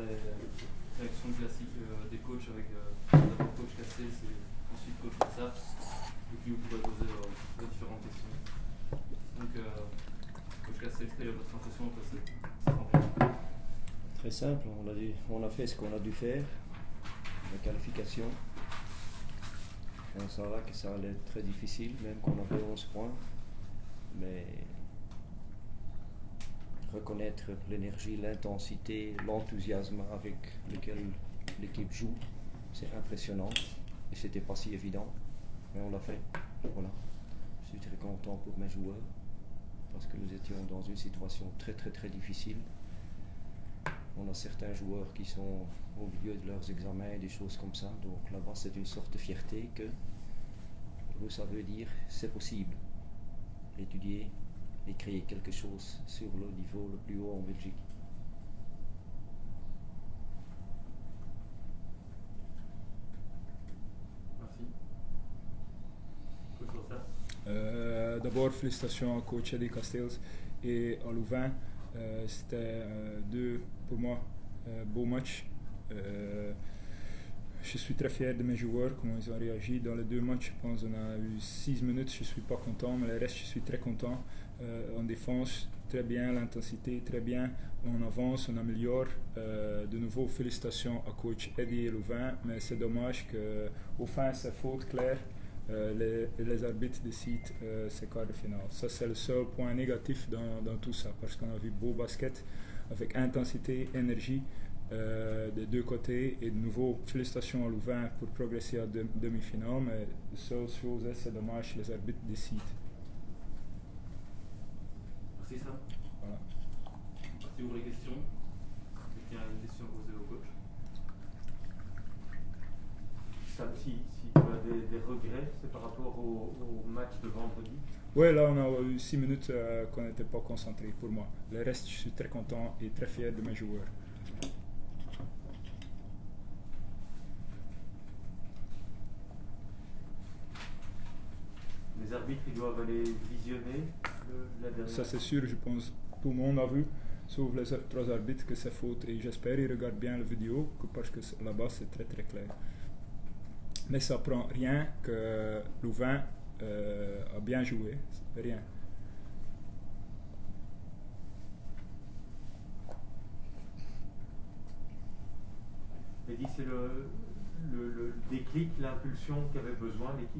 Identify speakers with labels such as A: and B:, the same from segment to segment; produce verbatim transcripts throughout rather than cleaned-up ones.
A: les réactions classiques euh, des coachs avec euh, d'abord coach Cassé, ensuite coach Saps, et puis vous pouvez poser euh, différentes questions. Donc, euh, coach Cassé, quelle est votre impression après cette rencontre?
B: Très simple, on a, dû, on a fait ce qu'on a dû faire, la qualification. On savait que ça allait être très difficile, même qu'on avait onze points. Mais reconnaître l'énergie, l'intensité, l'enthousiasme avec lequel l'équipe joue, c'est impressionnant. Et c'était pas si évident, mais on l'a fait. Voilà. Je suis très content pour mes joueurs, parce que nous étions dans une situation très très très difficile. On a certains joueurs qui sont au milieu de leurs examens et des choses comme ça, donc là-bas c'est une sorte de fierté que ça veut dire c'est possible. Étudier et créer quelque chose sur le niveau le plus haut en Belgique.
A: Merci. Coach Rosa.
C: Euh, D'abord, félicitations à coach Eddie Casteels et à Louvain. Euh, C'était euh, deux, pour moi, euh, beaux matchs. Euh, je suis très fier de mes joueurs, comment ils ont réagi dans les deux matchs. Je pense qu'on a eu six minutes, je ne suis pas content, mais le reste, je suis très content. Euh, en défense, très bien, l'intensité, très bien. On avance, on améliore. Euh, de nouveau, félicitations à coach Eddie et Louvain, mais c'est dommage qu'au fin, c'est faute claire. Euh, les, les arbitres décident euh, ces quarts de finale. Ça, c'est le seul point négatif dans, dans tout ça, parce qu'on a vu beau basket avec intensité, énergie euh, des deux côtés. Et de nouveau, félicitations à Louvain pour progresser à de, demi-finale, mais la seule chose, c'est dommage, les arbitres décident.
A: Merci, Sam.
C: Voilà.
A: Parti ouvrir les questions. Quelqu'un a une question à poser au coach? Sam, si, si tu as des, des regrets, c'est par rapport au, au match de vendredi?
C: Oui, là on a eu six minutes euh, qu'on n'était pas concentré pour moi. Le reste, je suis très content et très fier de mes joueurs.
A: Les arbitres, ils doivent aller visionner le, la dernière.
C: Ça c'est sûr, je pense tout le monde a vu, sauf les trois arbitres, que c'est faute. Et j'espère qu'ils regardent bien la vidéo, parce que là-bas c'est très très clair. Mais ça prend rien que Louvain euh, a bien joué, rien.
A: Eddie, c'est le, le, le déclic, l'impulsion qu'avait besoin l'équipe?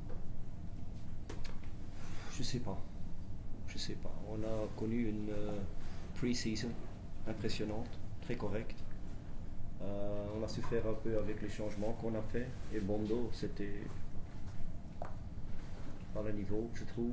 B: Je sais pas. Je sais pas. On a connu une euh, pre-season impressionnante, très correcte. Euh, on a souffert un peu avec les changements qu'on a fait. Et Bondo, c'était pas le niveau, je trouve.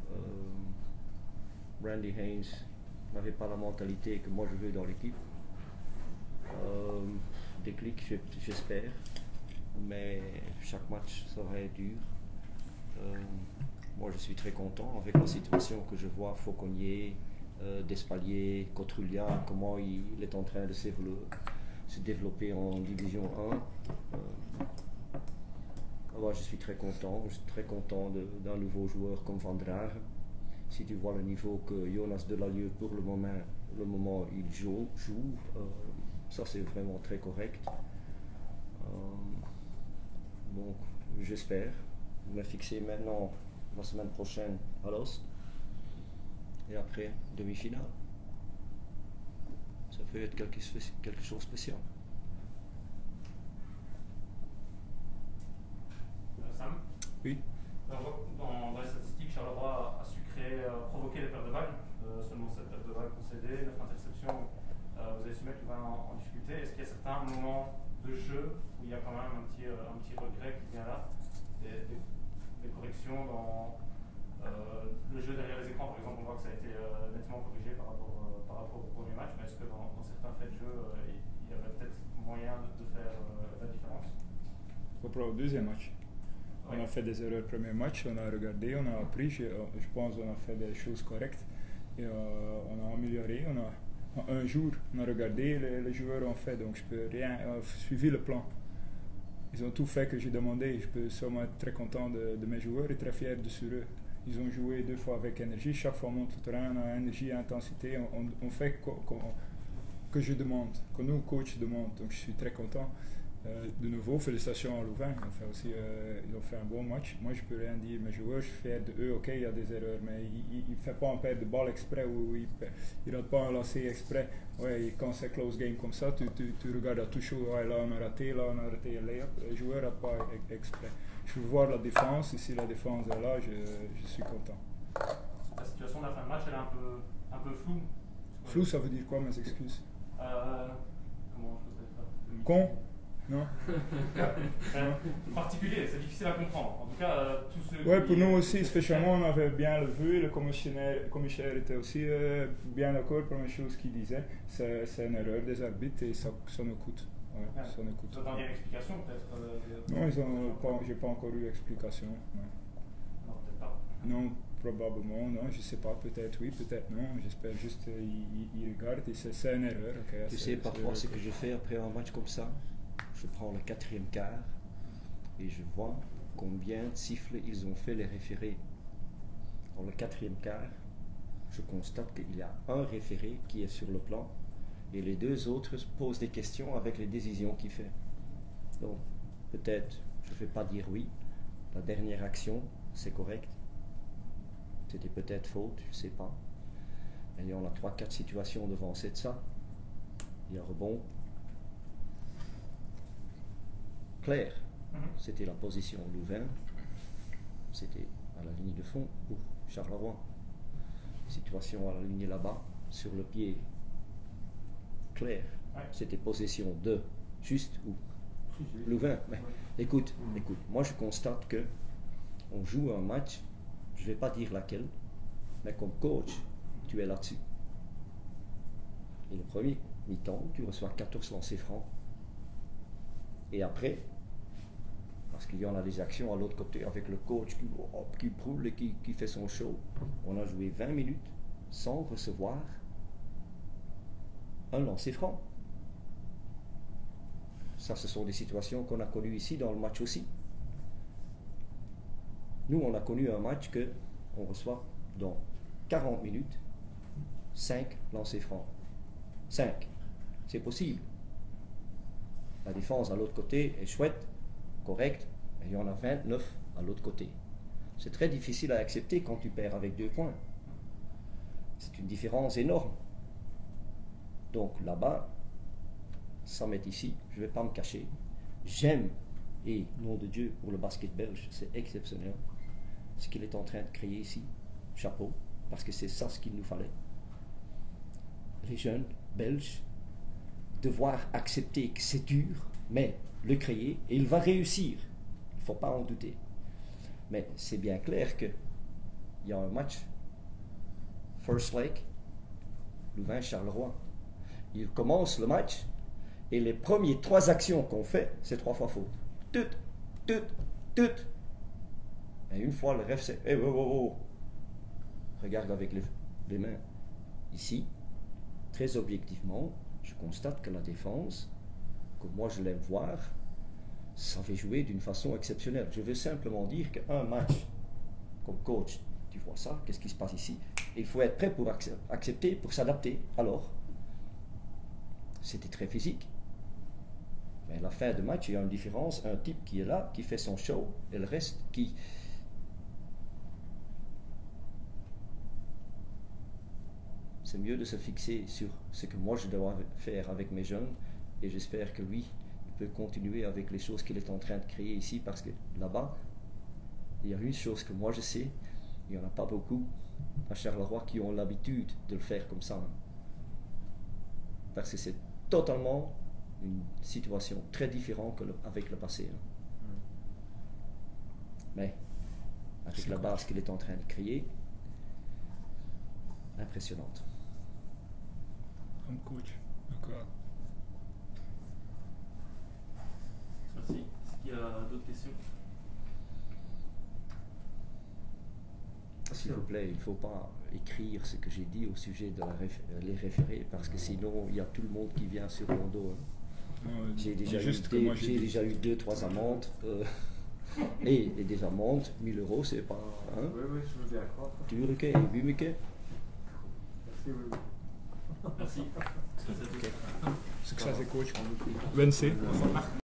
B: Euh, Randy Haynes n'avait pas la mentalité que moi je veux dans l'équipe. Euh, déclic, j'espère. Mais chaque match serait dur. Euh, moi je suis très content avec la situation que je vois Fauconnier, euh, Despalier, Cotrulia, comment il, il est en train de s'évoluer. se développer en division un. Euh, alors je suis très content, je suis très content d'un nouveau joueur comme Van Dragen. Si tu vois le niveau que Jonas Delalieu pour le moment, le moment il joue, joue euh, ça c'est vraiment très correct. Euh, donc j'espère me fixer maintenant la semaine prochaine à l'Ost et après demi-finale. Ça peut être quelque, quelque chose de spécial.
A: Euh, Sam?
C: Oui.
A: Dans, dans, dans les statistiques, Charleroi a su créer, euh, provoquer les pertes de balles, euh, seulement sept pertes de balles concédées, neuf interceptions. Euh, vous avez su mettre Louvain en, en difficulté. Est-ce qu'il y a certains moments de jeu où il y a quand même un petit, euh, un petit regret qui vient là, des, des, des corrections dans euh, le jeu derrière les écrans, par exemple, on voit que ça a été euh, nettement corrigé par rapport, euh, par rapport au premier match, mais est-ce que dans, dans certains faits de jeu, euh, il y avait peut-être moyen de, de faire euh, la différence?
C: Pour le deuxième match. On a fait des erreurs au premier match, on a regardé, on a appris, je, je pense qu'on a fait des choses correctes et euh, on a amélioré. On a, un jour, on a regardé, les, les joueurs ont fait, donc je peux rien, euh, suivi le plan. Ils ont tout fait que j'ai demandé, je peux seulement être très content de, de mes joueurs et très fier de sur eux. Ils ont joué deux fois avec énergie, chaque fois on monte le terrain, on a énergie et intensité, on, on fait que que je demande, que nos coachs demandent. Donc je suis très content. Euh, de nouveau, félicitations à Louvain. Ils ont fait aussi, euh, ils ont fait un bon match. Moi, je peux rien dire. Mes joueurs, je suis fier de eux. Ok, il y a des erreurs, mais il ne fait pas un perte de balle exprès ou il ne rate pas un lancer exprès. Ouais, quand c'est close game comme ça, tu, tu, tu regardes à tout chaud. Ouais, là on a raté, là on a raté un layup. Les joueurs ne ratent pas exprès. Je veux voir la défense. Et si la défense est là, je, je suis content.
A: La situation de la fin de match, elle est un peu, un peu floue.
C: Flou, ça veut dire quoi, mes excuses?
A: euh, Comment je peux dire ça?
C: Con? Non.
A: Particulier, c'est difficile à comprendre. En tout cas, euh, tous ceux
C: Ouais,
A: qui,
C: pour nous
A: euh,
C: aussi, spécialement, on avait bien le vu. Le commissaire, commissaire était aussi euh, bien d'accord. Première chose qu'il disait, c'est, c'est une erreur des arbitres et ça, ça nous coûte. Ouais,
A: Ouais.
C: ça nous coûte.
A: Vous attendez une explication peut-être euh,
C: Non, ils ont pas, j'ai pas encore eu d'explication. Non.
A: Non, peut-être pas.
C: Non, probablement, non, je sais pas, peut-être oui, peut-être non. J'espère juste qu'ils ils regardent et c'est, c'est une erreur. Okay,
B: Tu
C: c'est,
B: sais, parfois, ce que je fais après un match comme ça, je prends le quatrième quart et je vois combien de sifflets ils ont fait les référés. Dans le quatrième quart, je constate qu'il y a un référé qui est sur le plan et les deux autres posent des questions avec les décisions qu'il fait. Donc, peut-être, je ne vais pas dire oui, la dernière action, c'est correct. C'était peut-être faute, je ne sais pas. Et on a trois quatre situations devant c'est ça. Il y a rebond. Clair,
A: Mhm.
B: c'était la position Louvain. C'était à la ligne de fond pour Charleroi. Situation à la ligne là-bas, sur le pied. Clair,
A: Ouais.
B: c'était possession de juste ou Louvain. Mais, écoute, écoute, moi je constate que on joue un match, je ne vais pas dire laquelle, mais comme coach, tu es là-dessus. Et le premier mi-temps, tu reçois quatorze lancers francs. Et après, parce qu'il y en a des actions à l'autre côté avec le coach qui, hop, qui roule et qui, qui fait son show, on a joué vingt minutes sans recevoir un lancer franc. Ça, ce sont des situations qu'on a connues ici dans le match aussi. Nous, on a connu un match que on reçoit dans quarante minutes cinq lancers francs. cinq. C'est possible. La défense à l'autre côté est chouette, correcte, mais il y en a vingt-neuf à l'autre côté. C'est très difficile à accepter quand tu perds avec deux points. C'est une différence énorme. Donc là-bas, ça m'est ici, je ne vais pas me cacher. J'aime, et nom de Dieu, pour le basket belge, c'est exceptionnel. Ce qu'il est en train de créer ici, chapeau, parce que c'est ça ce qu'il nous fallait. Les jeunes belges, devoir accepter que c'est dur, mais le créer, et il va réussir. Il ne faut pas en douter. Mais c'est bien clair qu'il y a un match, First Lake, Louvain-Charleroi. Il commence le match, et les premières trois actions qu'on fait, c'est trois fois faute. Tout, tout, tout. Et une fois, le ref, c'est hey, oh, oh, oh. Regarde avec les, les mains. Ici, très objectivement, je constate que la défense, que moi je l'aime voir, savait jouer d'une façon exceptionnelle. Je veux simplement dire qu'un match, comme coach, tu vois ça, qu'est-ce qui se passe ici? Il faut être prêt pour accepter, pour s'adapter. Alors, c'était très physique. Mais à la fin de match, il y a une différence, un type qui est là, qui fait son show, et le reste qui... C'est mieux de se fixer sur ce que moi je dois faire avec mes jeunes, et j'espère que lui, il peut continuer avec les choses qu'il est en train de créer ici, parce que là-bas, il y a une chose que moi je sais, il n'y en a pas beaucoup à Charleroi qui ont l'habitude de le faire comme ça. Hein. Parce que c'est totalement une situation très différente qu'avec le passé. Hein. Mais avec c'est la base qu'il est en train de créer, impressionnante.
C: Un coach, d'accord.
D: Merci. Est-ce qu'il y a d'autres questions?
B: S'il vous plaît, il ne faut pas écrire ce que j'ai dit au sujet de la réf les référer, parce que sinon il y a tout le monde qui vient sur mon dos. Hein. J'ai déjà, eu, déjà eu deux, trois amendes. Euh, et, et des amendes, mille euros, c'est pas. Hein?
E: Oui, oui, je veux bien croire.
B: Tu veux que, et
E: Merci, oui.
D: Merci.
C: ça c'est coach. Wensen.